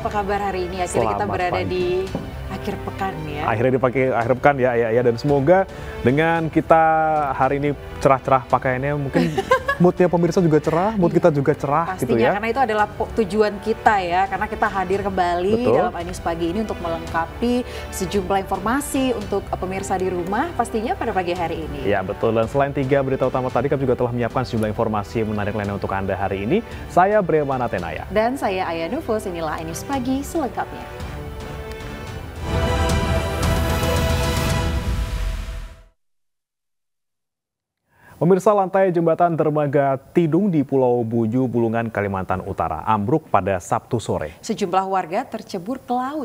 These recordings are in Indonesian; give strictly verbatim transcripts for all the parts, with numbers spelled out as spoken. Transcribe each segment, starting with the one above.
apa kabar hari ini? Akhirnya kita berada pagi. di akhir pekan ya. Akhirnya dipakai akhir pekan ya, ya, ya. Dan semoga dengan kita hari ini cerah-cerah pakaiannya, mungkin moodnya pemirsa juga cerah, mood kita juga cerah. Pastinya, gitu ya. Karena itu adalah tujuan kita ya, karena kita hadir kembali Betul. dalam Ainews Pagi ini untuk melengkapi sejumlah informasi untuk pemirsa di rumah, pastinya pada pagi hari ini. Ya betul, dan selain tiga berita utama tadi, kami juga telah menyiapkan sejumlah informasi menarik lainnya untuk Anda hari ini. Saya Bremana Tenaya. Dan saya Aya Nufus, inilah Ainews Pagi selengkapnya. Pemirsa, lantai jembatan dermaga Tidung di Pulau Buju, Bulungan, Kalimantan Utara ambruk pada Sabtu sore. Sejumlah warga tercebur ke laut.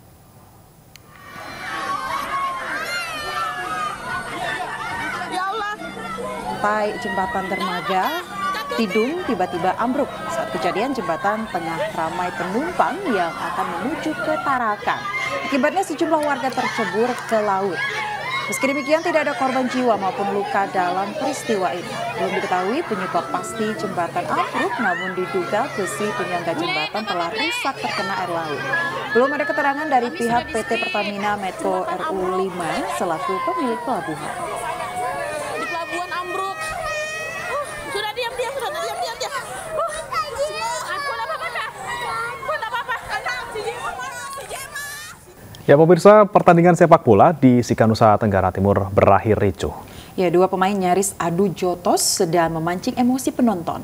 Lantai jembatan dermaga Tidung tiba-tiba ambruk saat kejadian jembatan tengah ramai penumpang yang akan menuju ke Tarakan. Akibatnya sejumlah warga tercebur ke laut. Meski demikian, tidak ada korban jiwa maupun luka dalam peristiwa ini. Belum diketahui penyebab pasti jembatan ambruk, namun diduga besi penyangga jembatan telah rusak terkena air laut. Belum ada keterangan dari pihak P T Pertamina Medco R U lima selaku pemilik pelabuhan. Di pelabuhan ambruk. Uh, sudah diam diam, sudah diam diam diam. Uh, aku apa apa kak? Aku apa apa? Si Jema, si Jema. Ya pemirsa, pertandingan sepak bola di Sika Nusa Tenggara Timur berakhir ricuh. Ya, dua pemain nyaris adu jotos dan memancing emosi penonton.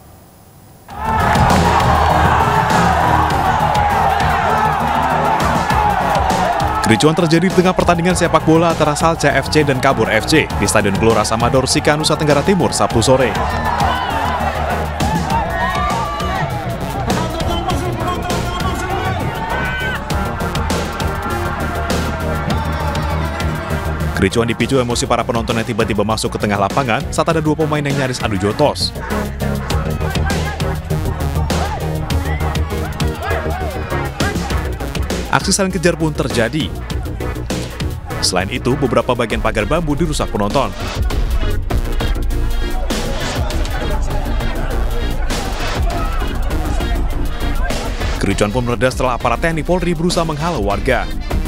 Kericuan terjadi di tengah pertandingan sepak bola antara Salca F C dan Kabur F C di Stadion Gelora Samador, Sika Nusa Tenggara Timur, Sabtu sore. Kericuan dipicu emosi para penonton yang tiba-tiba masuk ke tengah lapangan saat ada dua pemain yang nyaris adu jotos. Aksi saling kejar pun terjadi. Selain itu, beberapa bagian pagar bambu dirusak penonton. Kericuan pun mereda setelah aparat T N I Polri berusaha menghalau warga.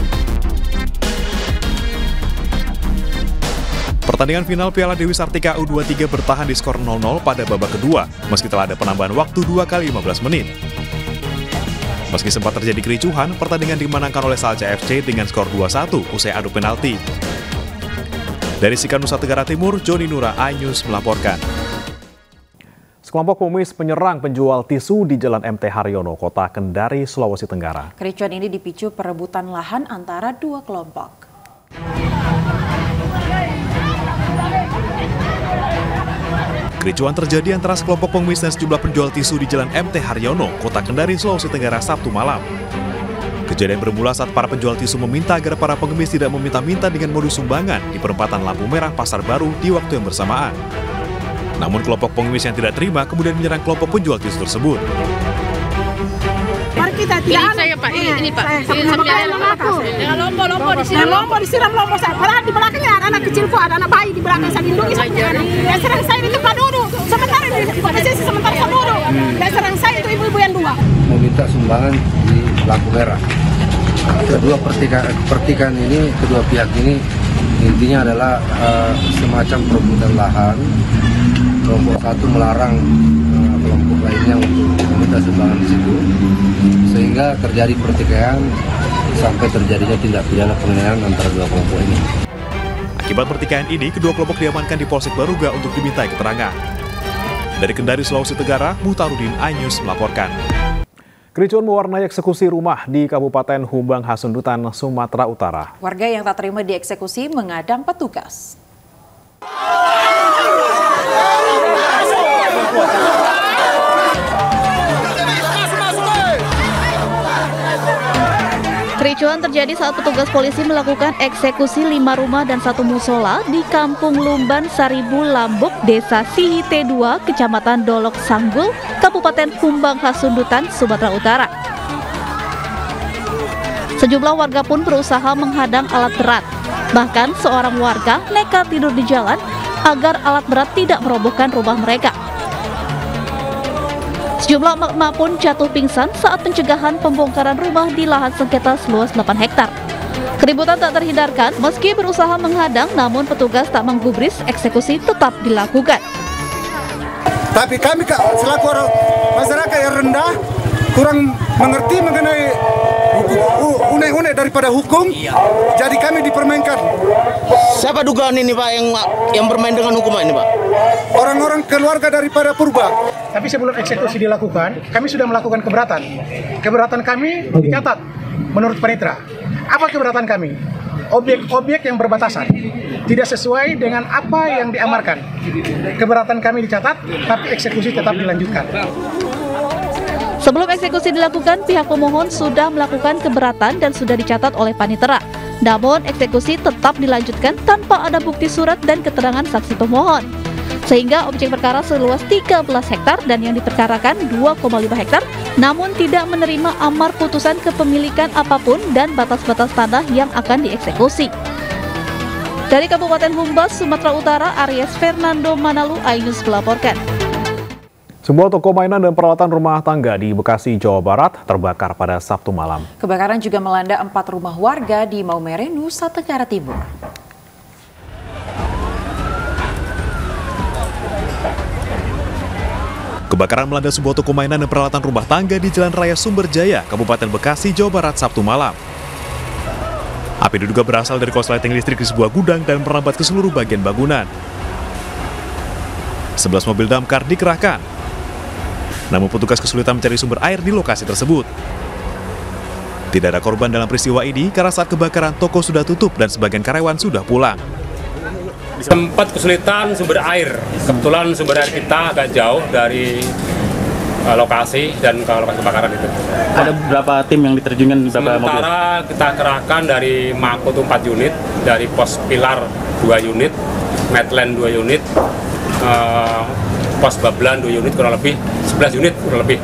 Pertandingan final Piala Dewi Sartika U dua puluh tiga bertahan di skor nol nol pada babak kedua, meski telah ada penambahan waktu dua kali lima belas menit. Meski sempat terjadi kericuhan, pertandingan dimenangkan oleh Salca F C dengan skor dua satu usai adu penalti. Dari Sika Nusa Tenggara Timur, Joni Nura, Ainews melaporkan. Sekelompok pengemis penyerang penjual tisu di Jalan M T Haryono, Kota Kendari, Sulawesi Tenggara. Kericuan ini dipicu perebutan lahan antara dua kelompok. Kericuan terjadi antara sekelompok pengemis dan sejumlah penjual tisu di Jalan M T Haryono, Kota Kendari, Sulawesi Tenggara, Sabtu malam. Kejadian bermula saat para penjual tisu meminta agar para pengemis tidak meminta-minta dengan modus sumbangan di perempatan lampu merah Pasar Baru di waktu yang bersamaan. Namun kelompok pengemis yang tidak terima kemudian menyerang kelompok penjual tisu tersebut. Mari kita tidak saya Pak, ini, ini Pak. Dengan lompo-lompo disiram, lompo disiram lompo saya. Padahal di belakangnya ada anak kecilku, ada anak bayi di belakang saya lindungi saya. Dan serang saya di tempat duduk. Sementara di posisi sementara saya duduk. Dan serang saya itu ibu-ibu yang dua. Meminta sumbangan di lampu merah. Kedua pertikaan, pertikaan ini, kedua pihak ini intinya adalah uh, semacam perebutan lahan. Kelompok satu melarang uh, kelompok lainnya untuk meminta sumbangan di situ, sehingga terjadi pertikaian sampai terjadinya tindak pidana penganiayaan antara dua kelompok ini. Akibat pertikaian ini, kedua kelompok diamankan di Polsek Baruga untuk dimintai keterangan. Dari Kendari, Sulawesi Tenggara, Muhtarudin, Ainews melaporkan. Kericuan mewarnai eksekusi rumah di Kabupaten Humbang Hasundutan, Sumatera Utara. Warga yang tak terima dieksekusi mengadang petugas. Kericuan terjadi saat petugas polisi melakukan eksekusi lima rumah dan satu musola di Kampung Lumban Saribu Lambuk, Desa Sihite dua, Kecamatan Dolok Sanggul, Kabupaten Humbang Hasundutan, Sumatera Utara. Sejumlah warga pun berusaha menghadang alat berat. Bahkan seorang warga nekat tidur di jalan agar alat berat tidak merobohkan rumah mereka. Sejumlah emak-emak pun jatuh pingsan saat pencegahan pembongkaran rumah di lahan sengketa seluas delapan hektar. Keributan tak terhindarkan meski berusaha menghadang, namun petugas tak menggubris, eksekusi tetap dilakukan. Tapi kami selaku orang masyarakat yang rendah kurang mengerti mengenai unek-unek daripada hukum, jadi kami dipermainkan. Siapa dugaan ini Pak yang yang bermain dengan hukum ini Pak? Orang-orang keluarga daripada Purba. Tapi sebelum eksekusi dilakukan, kami sudah melakukan keberatan. Keberatan kami dicatat menurut panitera. Apa keberatan kami? Objek-objek yang berbatasan tidak sesuai dengan apa yang diamarkan. Keberatan kami dicatat, tapi eksekusi tetap dilanjutkan. Sebelum eksekusi dilakukan, pihak pemohon sudah melakukan keberatan dan sudah dicatat oleh panitera. Namun eksekusi tetap dilanjutkan tanpa ada bukti surat dan keterangan saksi pemohon. Sehingga objek perkara seluas tiga belas hektar dan yang diperkarakan dua koma lima hektar, namun tidak menerima amar putusan kepemilikan apapun dan batas-batas tanah yang akan dieksekusi. Dari Kabupaten Humbas, Sumatera Utara, Aries Fernando Manalu, Ainus melaporkan. Sebuah toko mainan dan peralatan rumah tangga di Bekasi, Jawa Barat terbakar pada Sabtu malam. Kebakaran juga melanda empat rumah warga di Maumere, Nusa Tenggara Timur. Kebakaran melanda sebuah toko mainan dan peralatan rumah tangga di Jalan Raya Sumberjaya, Kabupaten Bekasi, Jawa Barat, Sabtu malam. Api diduga berasal dari korsleting listrik di sebuah gudang dan merambat ke seluruh bagian bangunan. sebelas mobil damkar dikerahkan. Namun petugas kesulitan mencari sumber air di lokasi tersebut. Tidak ada korban dalam peristiwa ini karena saat kebakaran toko sudah tutup dan sebagian karyawan sudah pulang. Sempat kesulitan sumber air. Kebetulan sumber air kita agak jauh dari uh, lokasi dan ke lokasi kebakaran itu. Ada berapa tim yang diterjunkan? Berapa mobil? Sementara kita kerahkan dari Mako itu empat unit, dari Pos Pilar dua unit, Medland dua unit, uh, Pos Bablan dua unit, kurang lebih sebelas unit kurang lebih.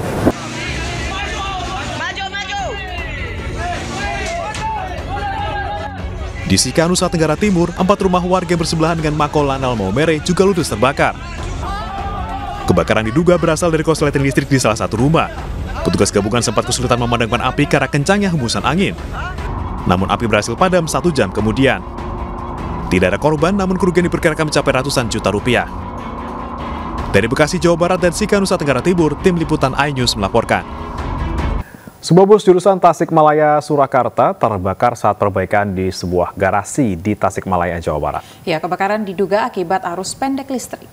Di Sika, Nusa Tenggara Timur, empat rumah warga yang bersebelahan dengan Mako Lanal Maumere juga ludes terbakar. Kebakaran diduga berasal dari korsleting listrik di salah satu rumah. Petugas gabungan sempat kesulitan memadamkan api karena kencangnya hembusan angin. Namun api berhasil padam satu jam kemudian. Tidak ada korban, namun kerugian diperkirakan mencapai ratusan juta rupiah. Dari Bekasi, Jawa Barat dan Sika, Nusa Tenggara Timur, tim liputan iNews melaporkan. Sebuah bus jurusan Tasikmalaya Surakarta terbakar saat perbaikan di sebuah garasi di Tasikmalaya, Jawa Barat. Ya, kebakaran diduga akibat arus pendek listrik.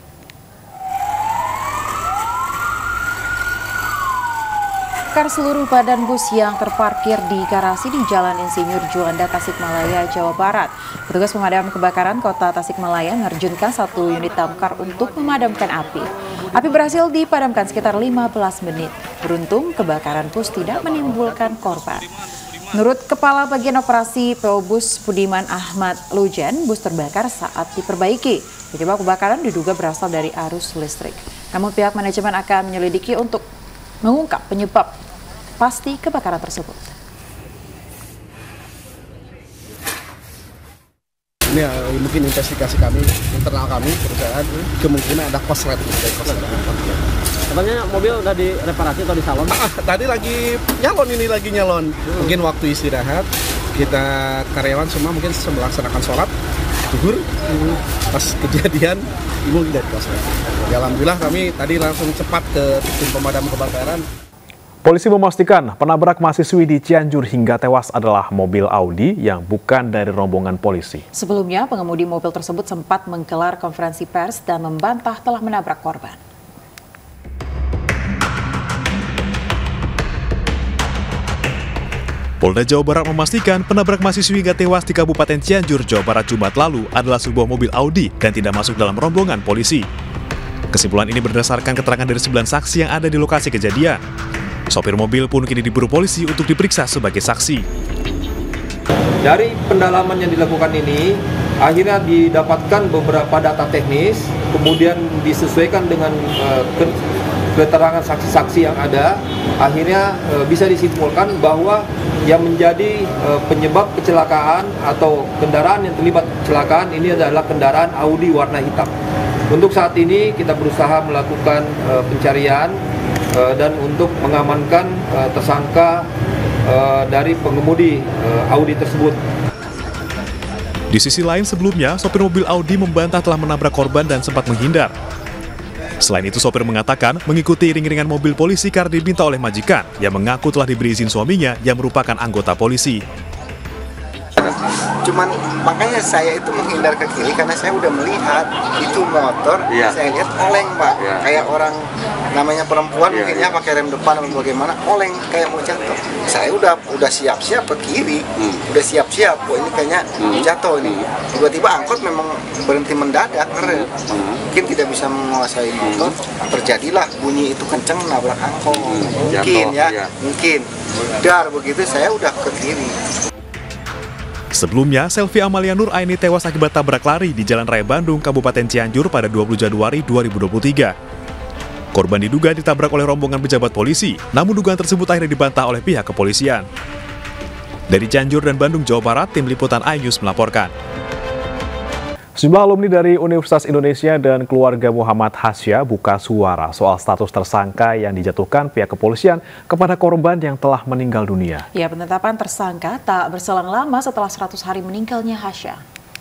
Kar seluruh badan bus yang terparkir di garasi di Jalan Insinyur Juanda, Tasikmalaya, Jawa Barat. Petugas pemadam kebakaran Kota Tasikmalaya menerjunkan satu unit damkar untuk memadamkan api. Api berhasil dipadamkan sekitar lima belas menit. Beruntung kebakaran bus tidak menimbulkan korban. Menurut Kepala Bagian Operasi P O Bus Budiman Ahmad Lujen, bus terbakar saat diperbaiki. Penyebab kebakaran diduga berasal dari arus listrik. Namun pihak manajemen akan menyelidiki untuk mengungkap penyebab pasti kebakaran tersebut. Ini ya, mungkin investigasi kami, internal kami, perusahaan, kemungkinan ada korsleting. Katanya mobil udah direparasi atau disalon? Ah, tadi lagi nyalon, ini lagi nyalon. Mungkin waktu istirahat, kita karyawan semua mungkin melaksanakan sholat, zuhur, pas kejadian, ibu tidak korsleting. Ya, alhamdulillah kami tadi langsung cepat ke tim pemadam kebakaran. Polisi memastikan penabrak mahasiswi di Cianjur hingga tewas adalah mobil Audi yang bukan dari rombongan polisi. Sebelumnya, pengemudi mobil tersebut sempat menggelar konferensi pers dan membantah telah menabrak korban. Polda Jawa Barat memastikan penabrak mahasiswi hingga tewas di Kabupaten Cianjur, Jawa Barat Jumat lalu adalah sebuah mobil Audi dan tidak masuk dalam rombongan polisi. Kesimpulan ini berdasarkan keterangan dari sembilan saksi yang ada di lokasi kejadian. Sopir mobil pun kini diburu polisi untuk diperiksa sebagai saksi. Dari pendalaman yang dilakukan ini, akhirnya didapatkan beberapa data teknis, kemudian disesuaikan dengan uh, keterangan saksi-saksi yang ada, akhirnya uh, bisa disimpulkan bahwa yang menjadi uh, penyebab kecelakaan atau kendaraan yang terlibat kecelakaan ini adalah kendaraan Audi warna hitam. Untuk saat ini kita berusaha melakukan uh, pencarian uh, dan untuk mengamankan uh, tersangka uh, dari pengemudi uh, Audi tersebut. Di sisi lain sebelumnya, sopir mobil Audi membantah telah menabrak korban dan sempat menghindar. Selain itu, sopir mengatakan mengikuti iring-iringan mobil polisi karena diminta oleh majikan yang mengaku telah diberi izin suaminya yang merupakan anggota polisi. Cuman makanya saya itu menghindar ke kiri karena saya udah melihat itu motor, ya. Saya lihat oleng Pak, ya. Kayak orang namanya perempuan ya, mungkinnya ya. Pakai rem depan atau bagaimana, oleng kayak mau jatuh. Saya udah udah siap-siap ke kiri, hmm. udah siap-siap, kok ini kayaknya hmm. jatuh ini. Tiba-tiba angkot memang berhenti mendadak, keren. Hmm. Mungkin tidak bisa menguasai motor, terjadilah bunyi itu kenceng nabrak angkot. Hmm. Mungkin jatuh, ya, ya, mungkin. Dar begitu saya udah ke kiri. Sebelumnya, Selvi Amalia Nur Aini tewas akibat tabrak lari di Jalan Raya Bandung, Kabupaten Cianjur pada dua puluh Januari dua ribu dua puluh tiga. Korban diduga ditabrak oleh rombongan pejabat polisi, namun dugaan tersebut akhirnya dibantah oleh pihak kepolisian. Dari Cianjur dan Bandung, Jawa Barat, Tim Liputan iNews melaporkan. Sejumlah alumni dari Universitas Indonesia dan keluarga Muhammad Hasya buka suara soal status tersangka yang dijatuhkan pihak kepolisian kepada korban yang telah meninggal dunia. Ya, penetapan tersangka tak berselang lama setelah seratus hari meninggalnya Hasya.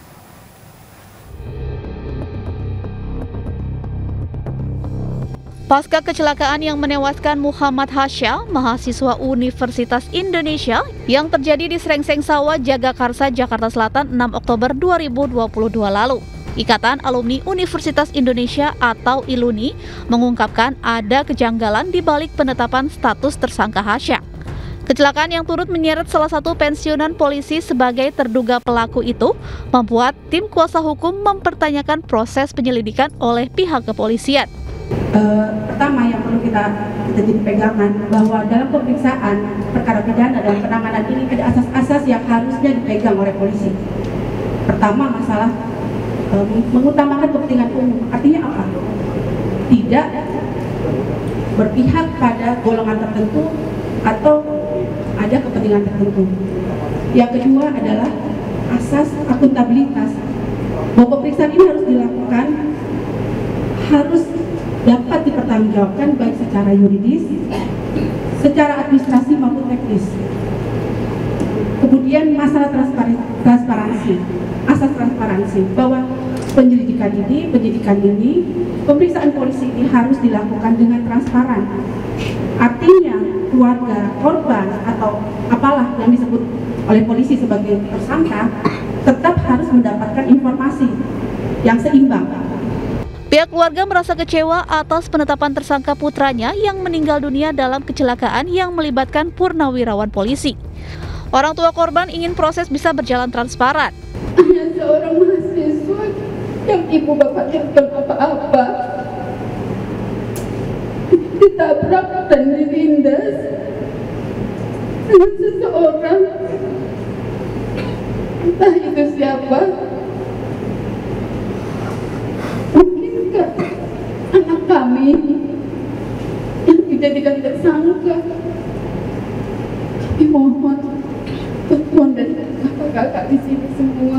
Pasca kecelakaan yang menewaskan Muhammad Hasya, mahasiswa Universitas Indonesia yang terjadi di Srengseng Sawah, Jagakarsa, Jakarta Selatan enam Oktober dua ribu dua puluh dua lalu. Ikatan Alumni Universitas Indonesia atau I L U N I mengungkapkan ada kejanggalan di balik penetapan status tersangka Hasya. Kecelakaan yang turut menyeret salah satu pensiunan polisi sebagai terduga pelaku itu membuat tim kuasa hukum mempertanyakan proses penyelidikan oleh pihak kepolisian. Uh, pertama yang perlu kita kita jadi pegangan bahwa dalam pemeriksaan perkara pidana dan penanganan ini ada asas-asas yang harusnya dipegang oleh polisi. Pertama, masalah uh, mengutamakan kepentingan umum. Artinya apa? Tidak berpihak pada golongan tertentu atau ada kepentingan tertentu. Yang kedua adalah asas akuntabilitas. Bahwa pemeriksaan ini harus dilakukan, harus dapat dipertanggungjawabkan baik secara yuridis, secara administrasi maupun teknis. Kemudian masalah transparansi, asas transparansi bahwa penyelidikan ini, penyidikan ini, pemeriksaan polisi ini harus dilakukan dengan transparan. Artinya keluarga korban atau apalah yang disebut oleh polisi sebagai tersangka tetap harus mendapatkan informasi yang seimbang. Pihak keluarga merasa kecewa atas penetapan tersangka putranya yang meninggal dunia dalam kecelakaan yang melibatkan purnawirawan polisi. Orang tua korban ingin proses bisa berjalan transparan. Hanya seorang mahasiswa yang ibu bapaknya bukan apa-apa, ditabrak dan ditindas dengan seseorang, entah itu siapa. Anak kami yang dijadikan tersangka. Kami mohon bantuan dari kakak-kakak di sini semua.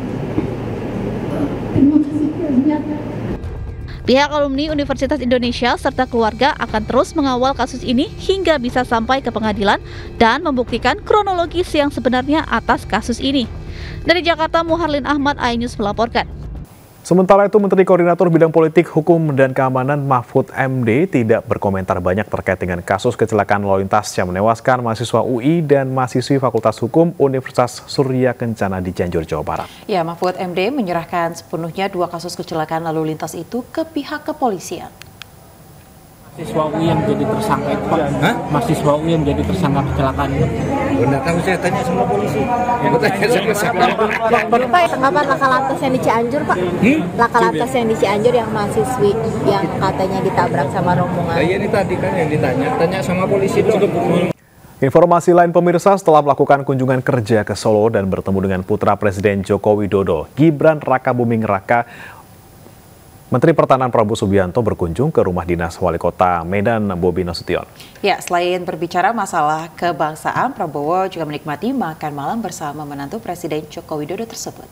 Terima kasih banyak. Pihak alumni Universitas Indonesia serta keluarga akan terus mengawal kasus ini hingga bisa sampai ke pengadilan dan membuktikan kronologis yang sebenarnya atas kasus ini. Dari Jakarta, Muharlin Ahmad, iNews melaporkan. Sementara itu, Menteri Koordinator Bidang Politik, Hukum, dan Keamanan Mahfud M D tidak berkomentar banyak terkait dengan kasus kecelakaan lalu lintas yang menewaskan mahasiswa U I dan mahasiswi Fakultas Hukum Universitas Surya Kencana di Cianjur, Jawa Barat. Ya, Mahfud M D menyerahkan sepenuhnya dua kasus kecelakaan lalu lintas itu ke pihak kepolisian. Mahasiswa U I yang menjadi tersangka itu, Pak? Hah? Mahasiswa U I yang menjadi tersangka kecelakaan itu? Benar tahu, saya tanya sama polisi. Yang tanya sama siapa? Pak, tanggapan laka lantas yang di Cianjur, Pak? Hmm? Laka lantas yang di Cianjur yang mahasiswi yang katanya ditabrak sama rombongan. Nah, iya ini tadi kan yang ditanya, tanya sama polisi dong. Informasi lain pemirsa, setelah melakukan kunjungan kerja ke Solo dan bertemu dengan putra Presiden Joko Widodo, Gibran Rakabuming Raka, Menteri Pertahanan Prabowo Subianto berkunjung ke rumah dinas Wali Kota Medan, Bobi Nasution. Ya, selain berbicara masalah kebangsaan, Prabowo juga menikmati makan malam bersama menantu Presiden Joko Widodo tersebut.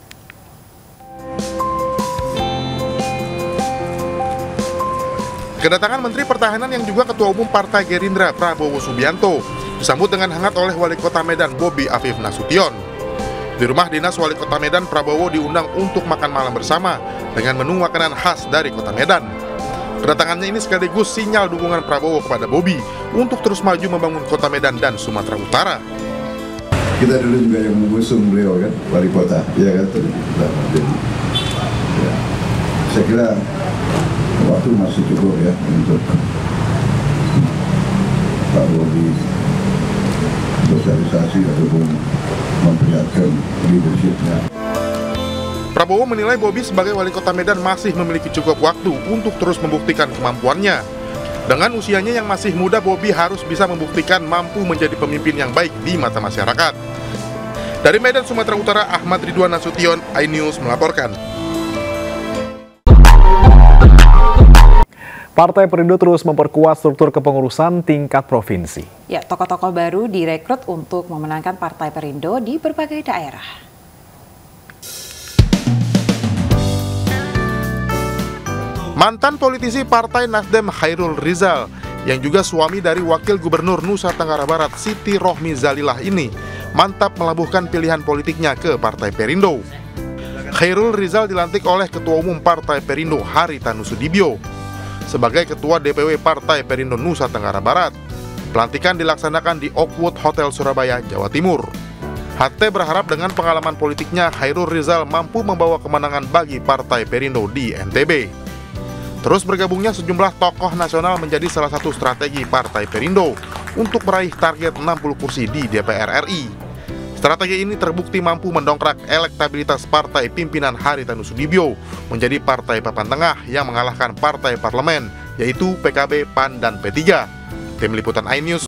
Kedatangan Menteri Pertahanan yang juga Ketua Umum Partai Gerindra Prabowo Subianto disambut dengan hangat oleh Wali Kota Medan Bobi Afif Nasution. Di rumah dinas Wali Kota Medan, Prabowo diundang untuk makan malam bersama dengan menu makanan khas dari Kota Medan. Kedatangannya ini sekaligus sinyal dukungan Prabowo kepada Bobi untuk terus maju membangun Kota Medan dan Sumatera Utara. Kita dulu juga yang mengusung beliau kan, wali kota, ya kan, jadi, ya. Saya kira waktu masih cukup ya untuk Pak Bobi sosialisasi ataupun memperlihatkan leadership-nya. Prabowo menilai Bobi sebagai wali kota Medan masih memiliki cukup waktu untuk terus membuktikan kemampuannya. Dengan usianya yang masih muda, Bobi harus bisa membuktikan mampu menjadi pemimpin yang baik di mata masyarakat. Dari Medan, Sumatera Utara, Ahmad Ridwan Nasution, iNews melaporkan. Partai Perindo terus memperkuat struktur kepengurusan tingkat provinsi. Ya, tokoh-tokoh baru direkrut untuk memenangkan Partai Perindo di berbagai daerah. Mantan politisi Partai Nasdem Khairul Rizal, yang juga suami dari Wakil Gubernur Nusa Tenggara Barat Siti Rohmi Zalilah ini, mantap melabuhkan pilihan politiknya ke Partai Perindo. Khairul Rizal dilantik oleh Ketua Umum Partai Perindo Haritanu Sudibyo sebagai Ketua D P W Partai Perindo Nusa Tenggara Barat. Pelantikan dilaksanakan di Oakwood Hotel Surabaya, Jawa Timur. H T berharap dengan pengalaman politiknya, Khairul Rizal mampu membawa kemenangan bagi Partai Perindo di N T B. Terus bergabungnya sejumlah tokoh nasional menjadi salah satu strategi Partai Perindo untuk meraih target enam puluh kursi di D P R R I. Strategi ini terbukti mampu mendongkrak elektabilitas partai pimpinan Haritanu Sudibyo menjadi partai papan tengah yang mengalahkan partai parlemen, yaitu P K B, P A N, dan P tiga. Tim Liputan iNews.